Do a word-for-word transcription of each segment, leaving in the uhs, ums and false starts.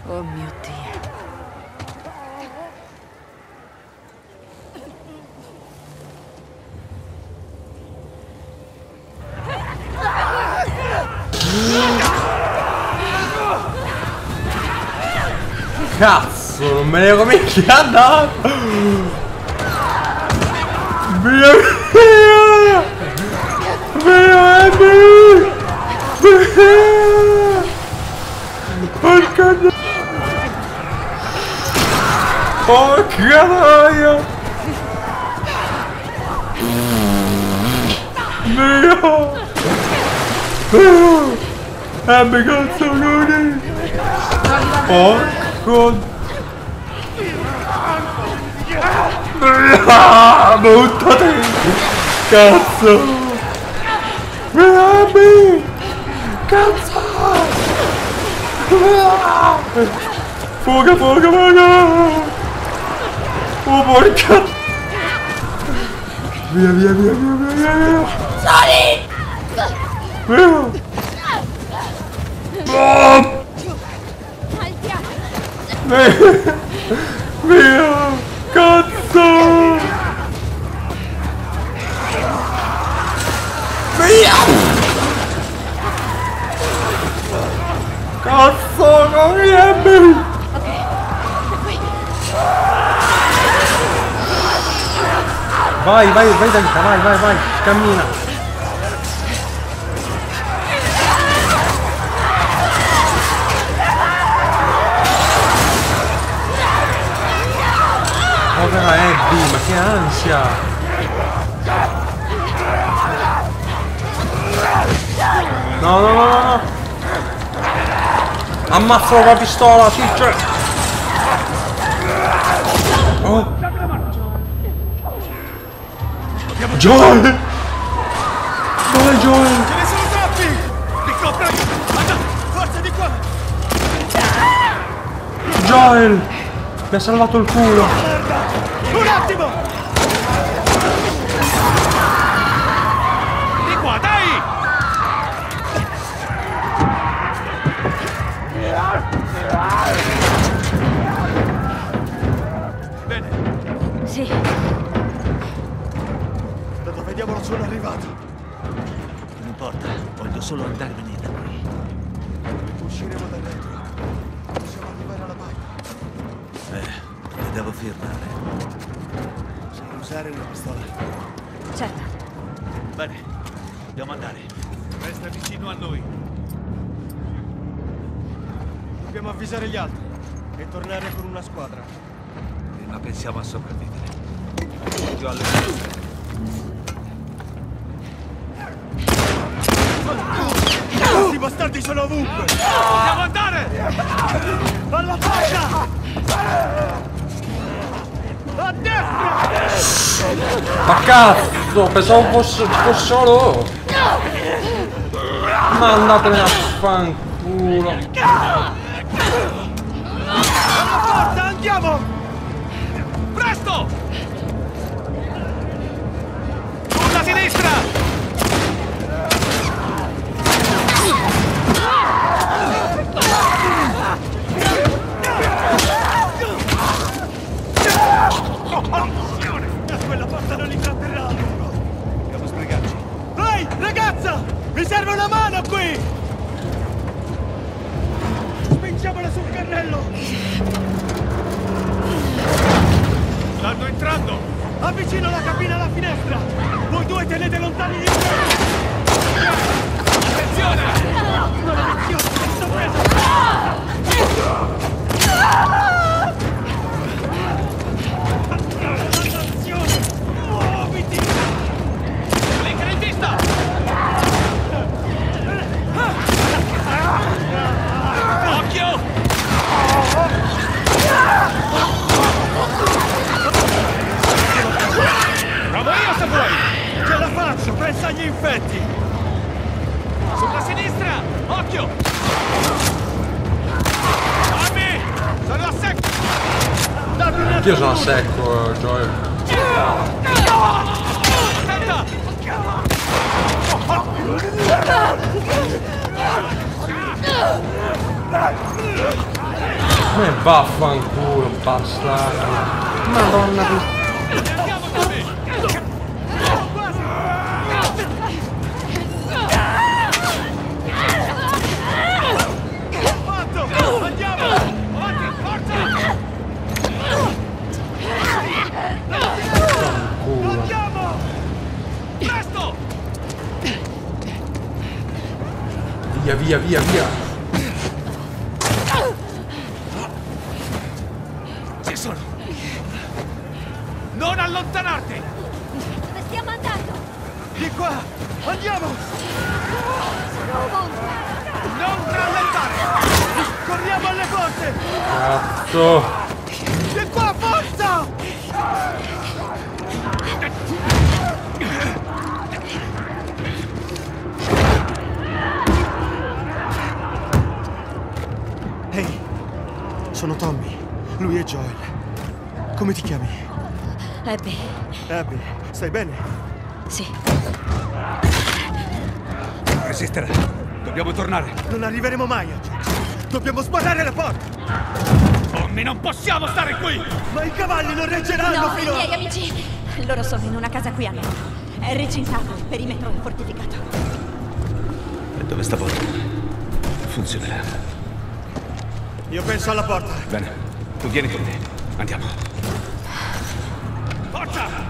Oh mio Dio. Cazzo, non me ne ero mica andato! Via via! Via Abby! Via! Porca no! Porca noia! Via! Via! Abby, cazzo, non porco! Ah, buttati! Cazzo! Abby! Cazzo! Ah! Fuga, fuga, fuga! Oh porca! Via, via, via, via, via, via! Sonic! Via! Oh! Via! Via! Cazzo! Via! Cazzo, non riesci! Vai, vai, vai da lì, vai, vai, vai, cammina! Povera Abby, ma che ansia! No, no, no, no, no! Ammazzo con la pistola, teacher! Oh! Joel! Dove Joel? Ce ne sono troppi! Ricopra! Anna! Forza di qua! Joel! Mi ha salvato il culo! Un attimo! Di qua, dai! Bene. Sì. Da dove diavolo sono arrivato? Non importa, voglio solo andarmene da qui. Usciremo da dentro. Possiamo arrivare alla bagna. Eh, ti devo firmare. Sai usare una pistola? Certo. Bene, dobbiamo andare. Resta vicino a noi. Dobbiamo avvisare gli altri e tornare con una squadra. Prima pensiamo a sopravvivere. Giù alle finestre. Questi bastardi sono ovunque! Dobbiamo andare! Alla porta! A destra! Ma cazzo, pensavo fosse, fosse loro! Ma andatene a fanculo! Alla porta, andiamo! Presto! Sulla sinistra! Quella porta non li tratterà! Dobbiamo sbrigarci. Ehi, ragazza! Mi serve una mano qui! Spingiamola sul carrello! Stanno entrando! Avvicino la cabina alla finestra! Voi due tenete lontani di me! Attenzione! Maledizione! Sto preso! Muoviti! Blinker in vista! Occhio! Provo io se vuoi! Ce la faccio, pensa agli infetti! Sulla sinistra! Occhio! Abby! Sono a secco! Anch'io sono a secco, Joel. Attenta! E vaffanculo, bastardo. Madonna tu. Fatto! Andiamo! Avanti, forza! Andiamo! Presto! Via, via, via, via. Ci sono! Non allontanarti! Dove stiamo andando? Di qua! Andiamo! Non rallentare! Corriamo alle porte! Cazzo. Di qua, forza! Ehi, sono Tommy. Lui è Joel. Come ti chiami? Abby. Abby, stai bene? Sì. Resisterà. Dobbiamo tornare. Non arriveremo mai a Joel. Dobbiamo sbarrare la porta! Tommy, non possiamo stare qui! Ma i cavalli non reggeranno No, i fino a... miei amici. Loro sono in una casa qui a nord. È recintato, il perimetro è fortificato. E dove sta porta? Funzionerà. Io penso alla porta. Bene, tu vieni con me. Andiamo. Forza!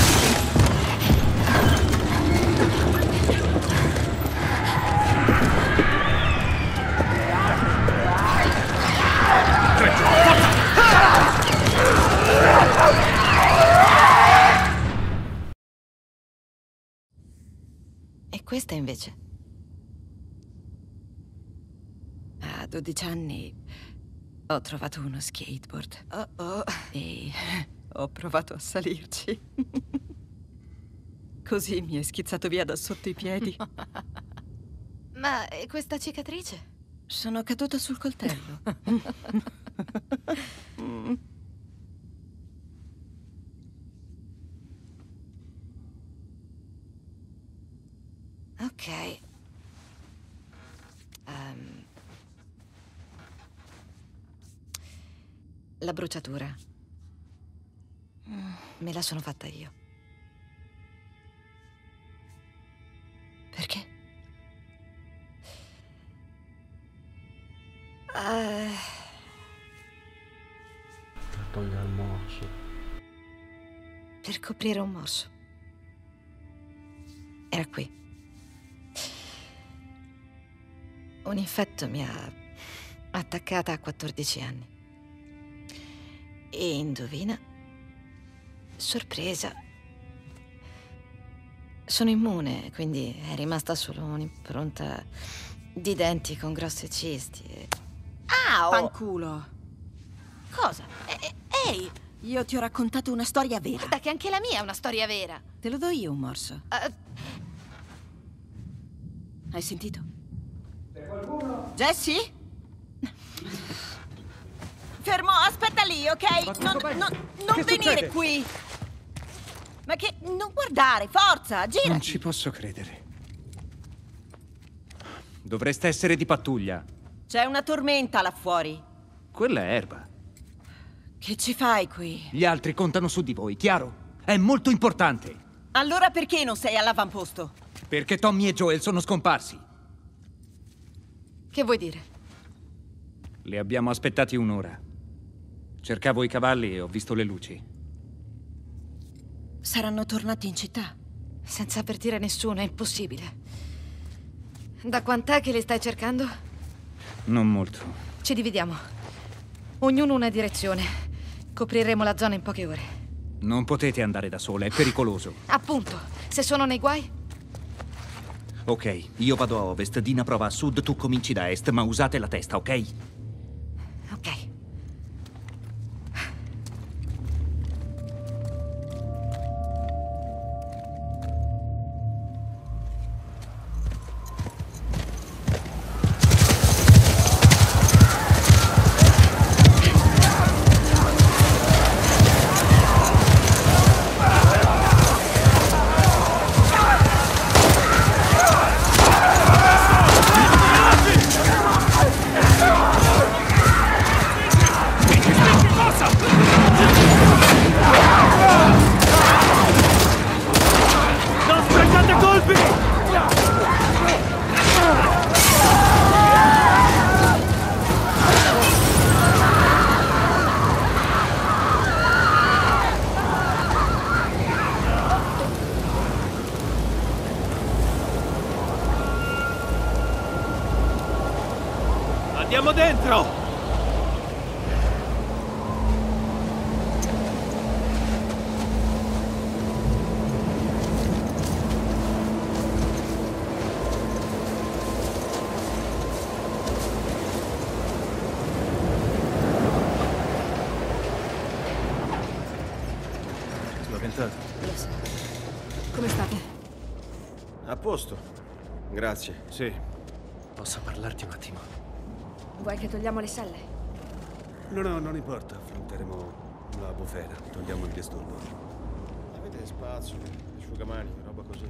E questa invece? A dodici anni ho trovato uno skateboard. Oh oh. E ho provato a salirci. Così mi è schizzato via da sotto i piedi. Ma e questa cicatrice? Sono caduta sul coltello. Ok. Um, la bruciatura. Me la sono fatta io. Perché? Uh, Per togliere il morso. per coprire un morso. Era qui. Un infetto mi ha attaccata a quattordici anni. E indovina? Sorpresa. Sono immune, quindi è rimasta solo un'impronta di denti con grosse cisti. E... Au! Fanculo. Cosa? E- e- ehi! Io ti ho raccontato una storia vera. Guarda che anche la mia è una storia vera. Te lo do io un morso. Uh, Hai sentito? Per qualcuno? Jessie? Fermo, aspetta lì, ok? Non, non, non Che venire succede? qui! Ma che... non guardare, forza, gira! Non ci posso credere. Dovreste essere di pattuglia. C'è una tormenta là fuori. Quella è erba. Che ci fai qui? Gli altri contano su di voi, chiaro? È molto importante. Allora perché non sei all'avamposto? Perché Tommy e Joel sono scomparsi. che vuoi dire? Li abbiamo aspettati un'ora. Cercavo i cavalli e ho visto le luci. Saranno tornati in città. Senza avvertire nessuno, è impossibile. Da quant'è che li stai cercando? Non molto. Ci dividiamo. Ognuno una direzione. Copriremo la zona in poche ore. Non potete andare da sola, è pericoloso. Appunto, se sono nei guai, Ok, io vado a ovest, Dina prova a sud, tu cominci da est, ma usate la testa, ok? ok. Andiamo dentro! Spaventato? Lo so. Come state? A posto. Grazie. Sì. Posso parlarti un attimo? Vuoi che togliamo le selle? No, no, non importa. Affronteremo la bufera. Togliamo il disturbo. Avete spazzoli, asciugamani, roba così.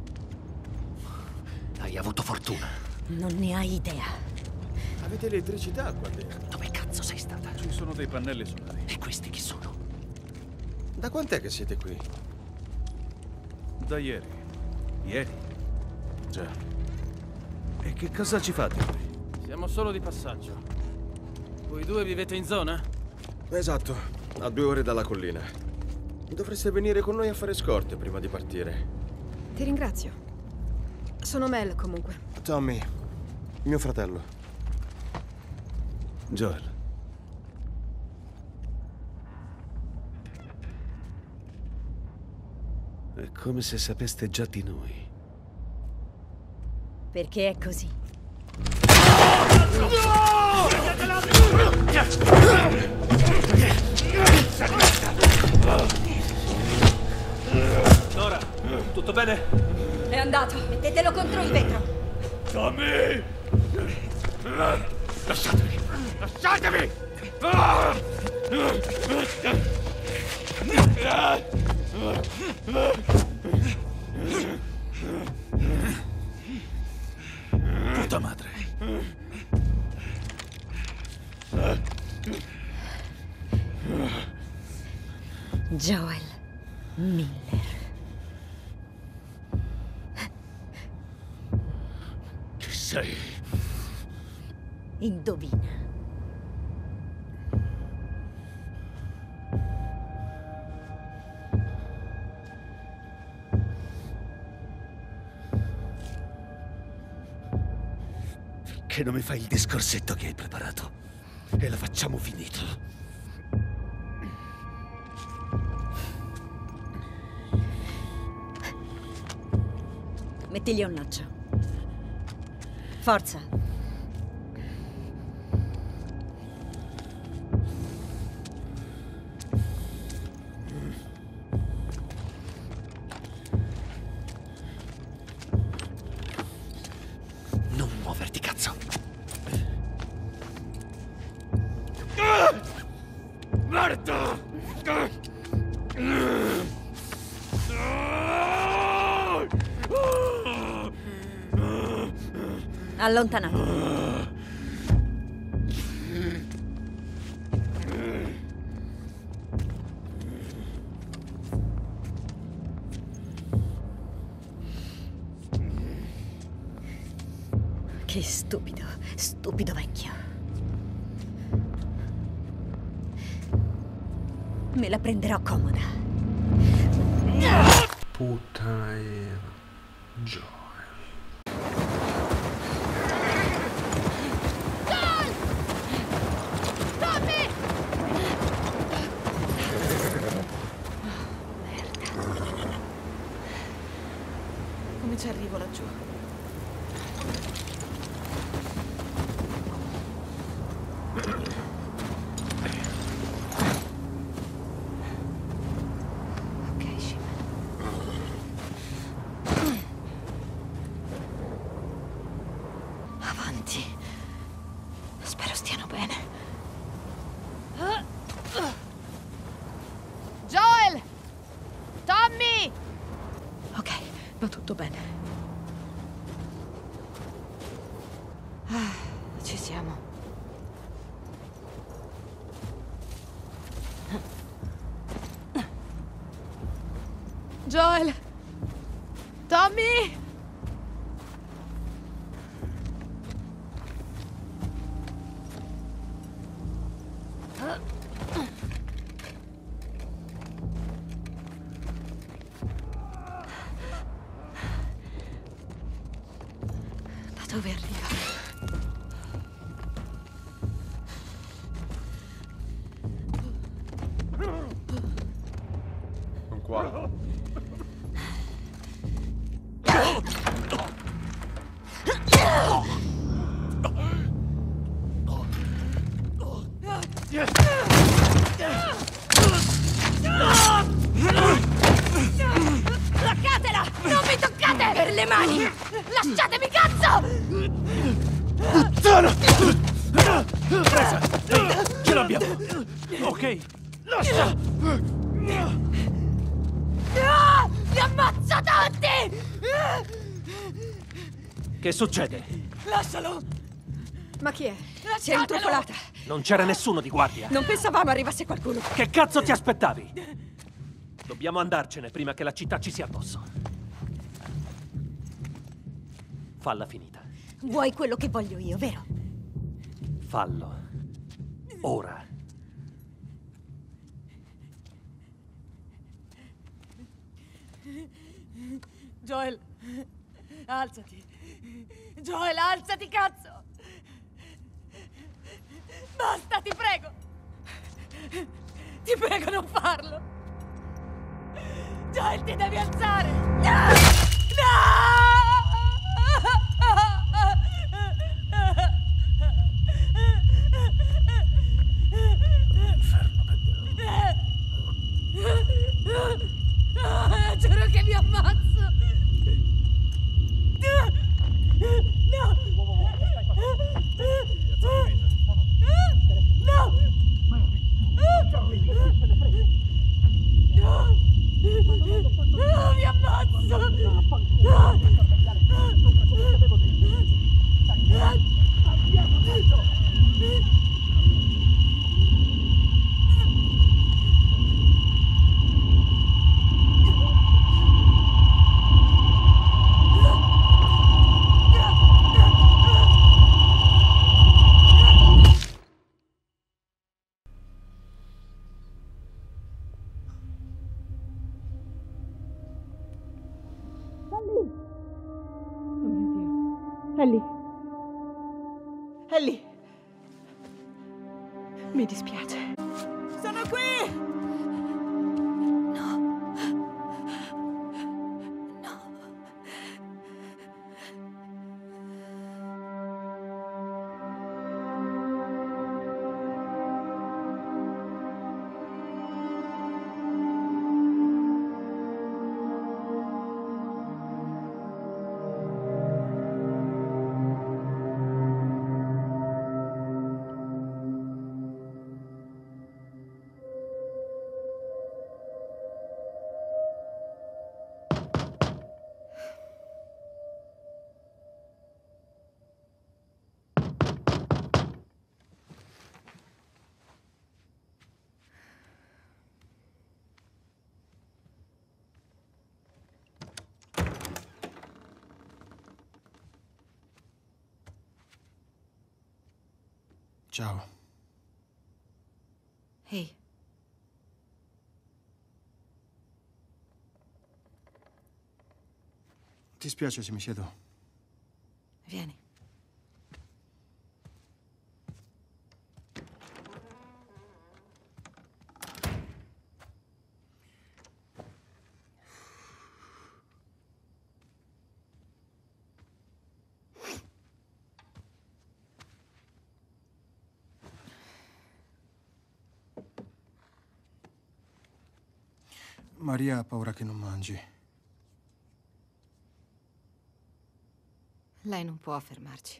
Hai avuto fortuna. Non ne hai idea. Avete elettricità qua dentro. Dove cazzo sei stata? Ci sono dei pannelli solari. E questi chi sono? Da quant'è che siete qui? Da ieri. Ieri? Già. E che cosa ci fate qui? Siamo solo di passaggio. Voi due vivete in zona? Esatto, a due ore dalla collina. Dovreste venire con noi a fare scorte prima di partire. Ti ringrazio. Sono Mel, comunque. Tommy, mio fratello. Joel. È come se sapeste già di noi. Perché è così. Nora, tutto bene? È andato. Mettetelo contro il vetro. Tommy! Lasciatemi! Lasciatemi! Puta madre! Joel Miller. Chi sei? Indovina. Che non mi fai il discorsetto che hai preparato e la facciamo finito. Mettigli un laccio. Forza. Non muoverti, cazzo. Marta! Allontanatevi. Che stupido, stupido vecchio. Me la prenderò comoda. Puttana Joel. Come ci arrivo laggiù? Ok, Shima. Avanti. Spero stiano bene. Joel! Tommy! Ok, va tutto bene. Ah, ci siamo. Joel! Tommy! Da dove arriva? Bloccatela! Non mi toccate! Per le mani! Lasciatemi, cazzo! Puttana! Presa! Ehi, ce l'abbiamo! Ok, lascia! Ah, li ammazzo tutti! Che succede? Lascialo! Ma chi è? Si è intrufolata. Non c'era nessuno di guardia. Non pensavamo arrivasse qualcuno. Che cazzo ti aspettavi? Dobbiamo andarcene prima che la città ci sia addosso. Falla finita. Vuoi quello che voglio io, vero? Fallo. Ora. Joel, alzati. Joel, alzati, cazzo! Basta, ti prego! Ti prego, non farlo! Joel, ti devi alzare! No! No! Giuro che mi ammazzo! No! No! No, mi ammazzo! Ellie. Ellie. Mi dispiace. Sono qui! No. No. Ciao. Ehi. Ti spiace se mi siedo? Vieni. Maria ha paura che non mangi. Lei non può fermarci.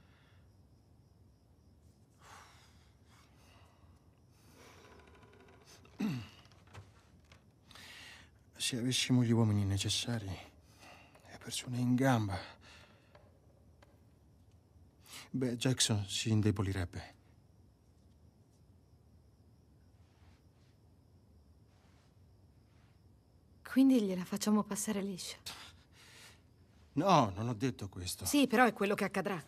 Se avessimo gli uomini necessari, le persone in gamba, beh, Jackson si indebolirebbe. Quindi gliela facciamo passare liscia. No, non ho detto questo. Sì, però è quello che accadrà.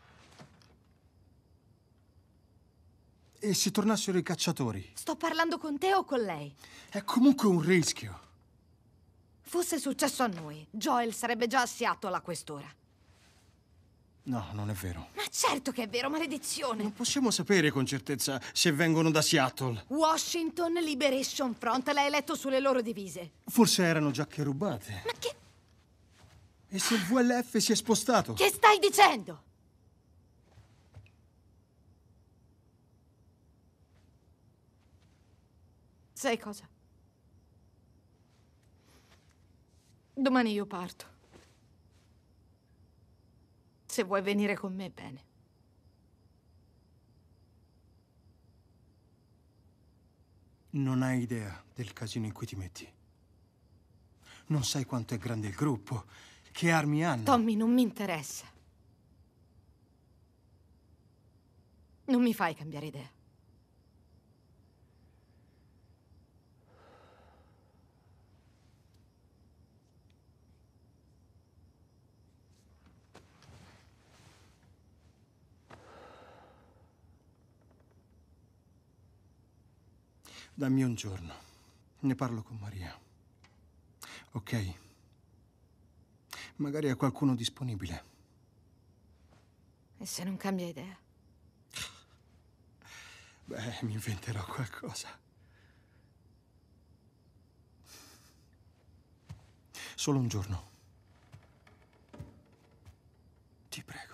E se tornassero i cacciatori? Sto parlando con te o con lei? È comunque un rischio. Fosse successo a noi, Joel sarebbe già a Seattle a quest'ora. No, non è vero. Ma certo che è vero, maledizione! Non possiamo sapere con certezza se vengono da Seattle. Washington Liberation Front, l'hai letto sulle loro divise. Forse erano giacche rubate. Ma che... E se il V L F si è spostato? Che stai dicendo? Sai cosa? Domani io parto. Se vuoi venire con me, bene. Non hai idea del casino in cui ti metti. Non sai quanto è grande il gruppo, che armi hanno. Tommy, non mi interessa. Non mi fai cambiare idea. Dammi un giorno. Ne parlo con Maria. Ok? Magari ha qualcuno disponibile. E se non cambia idea? Beh, mi inventerò qualcosa. Solo un giorno. Ti prego.